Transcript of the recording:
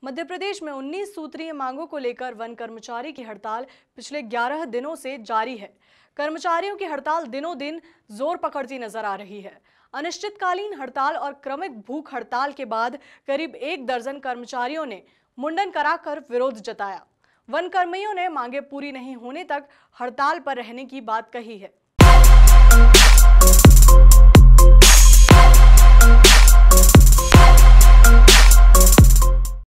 मध्य प्रदेश में 19 सूत्रीय मांगों को लेकर वन कर्मचारी की हड़ताल पिछले 11 दिनों से जारी है। कर्मचारियों की हड़ताल दिनों दिन जोर पकड़ती नजर आ रही है। अनिश्चितकालीन हड़ताल और क्रमिक भूख हड़ताल के बाद करीब 1 दर्जन कर्मचारियों ने मुंडन कराकर विरोध जताया। वन कर्मियों ने मांगे पूरी नहीं होने तक हड़ताल पर रहने की बात कही है।